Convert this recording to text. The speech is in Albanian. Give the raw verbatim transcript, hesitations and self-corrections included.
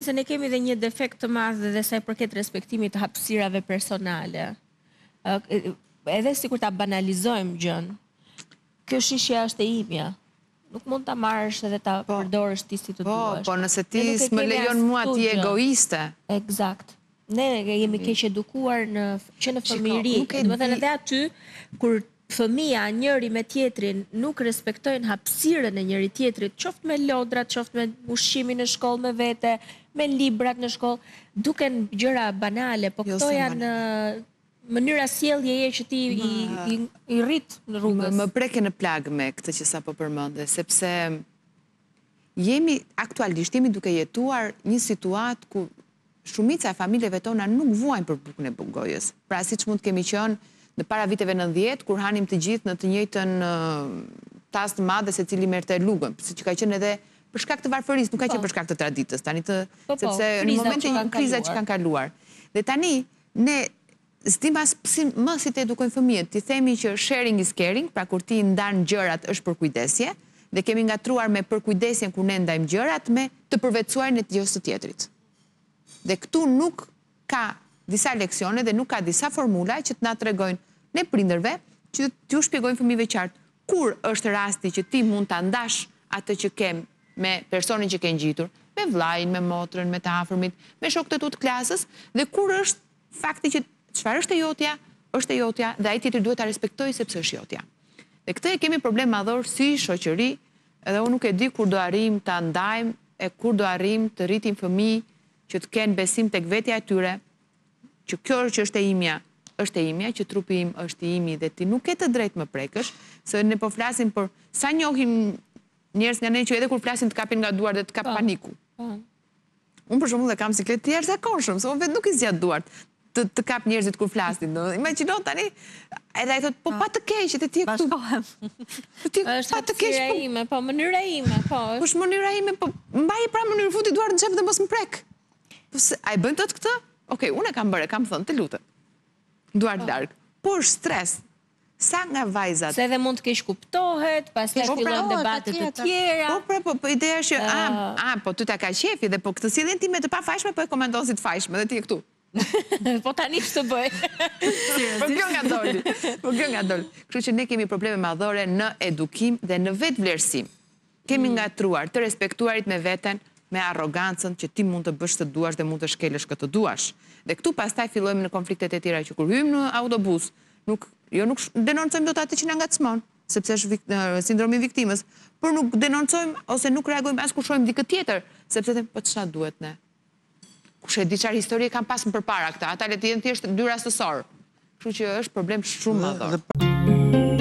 se ne kemi dhe një defekt të madh dhe sa i përket respektimit të hapësirave personale. Edhe sikur ta banalizojmë gjën, kjo shishja është e imja. Nuk mund ta marrësh edhe ta përdorësh ti si të duash. Po, po nëse ti s'më lejon mua ti egoiste. Eksakt. Ne jemi keq edukuar në që në fëmijëri. Domethënë edhe aty kur fëmia njëri me tjetrin nuk respektojnë hapësirën e njëri tjetrit, qoftë me lodrat, qoftë me ushqimin në shkollë me vete, me librat në shkollë, duken gjëra banale, po këto janë mënyra sjelljeje që ti i rrit në rrugës. Më preke në plagë me këtë që sa po përmende, sepse jemi aktualisht jemi duke jetuar një situatë ku shumica e familjeve tona nuk vuajnë për bukën e gojës. Pra siç mund kemi qenë në para viteve nëntëdhjetë, kur hanim të gjithë në të njëjtën tas të madhe se cili merrte lugën, siç ka qenë edhe për shkak të varfërisë, nuk ka qenë për shkak të traditës, tani të sepse në momentin e krizave që kanë kaluar. Dhe tani ne s'dim as më si të edukojmë fëmijët, ti themi që sharing is caring, pra kur ti ndan gjërat është përkujdesje, dhe kemi ngatruar me përkujdesjen kur ne ndajmë gjërat me të përvetësuar në të gjës të tjetrit. Dhe këtu nuk ka disa leksione dhe nuk ka disa formula që të na tregojnë ne prindërve që t'ju shpjegojnë fëmijëve qartë kur është rasti që ti mund ta ndash atë që kem me personin që ke ngjitur, me vllajin, me motrën, me të afërmit, me shokët e tu të klasës, dhe kur është fakti që çfarë është e jotja, është e jotja dhe ai tjetri duhet ta respektojë sepse është jotja. Dhe këtë e kemi problem madhor si shoqëri, edhe unë nuk e di kur do arrijm ta ndajmë e kur do arrijm të rritim fëmijë që të kenë besim tek vetja e tyre, që kjo që është e imja, është e imja, që trupi im është i imi dhe ti nuk ke të drejtë më prekësh, se ne po flasim për sa njohim njerëz nga ne që edhe kur flasin të kapin nga duart dhe të kap paniku. Unë për shembull e kam siklet të jashtëzakonshëm, se unë vetë nuk i zgjat duart të të kap njerëzit kur flasin. Imagjino tani, edhe ai thotë, po pa të keq, të ti këtu. Është pa të keq ime, po mënyra ime, po. Është mënyra ime, po mbaje pra mënyrë futi duart në xhep dhe mos më prek. Po ai bën dot këtë? Okej, unë e kam bërë, kam thënë, të lutem. Duart larg. Por stres. Sa nga vajzat. Se edhe mund të keq kuptohet, pastaj fillojnë debatet të tjera. Po, pra, po, po ideja është që, a, po ty ta ka qefi dhe po këtë sjelljen time të pafajshme po e komenton si të fajshme dhe ti je këtu. Po tani ç'të bëj. Po kjo nga doli. Po kjo nga doli. Kështu që ne kemi probleme madhore në edukim dhe në vetvlerësim. Kemi ngatruar të respektuarit me veten, me arrogancën që ti mund të bësh të duash dhe mund të shkelësh këtë duash. Dhe këtu pastaj fillojmë në konfliktet e tjera që kur hyjmë në autobus, nuk jo nuk denoncojmë dot atë që na ngacmon, sepse është sindromi i viktimës, por nuk denoncojmë ose nuk reagojmë as kur shohim dikë tjetër, sepse them po ç'na duhet ne. Kush e di çfarë histori kanë pasur përpara këta, ata le të jenë thjesht dy rastësor. Kështu që është problem shumë madhor.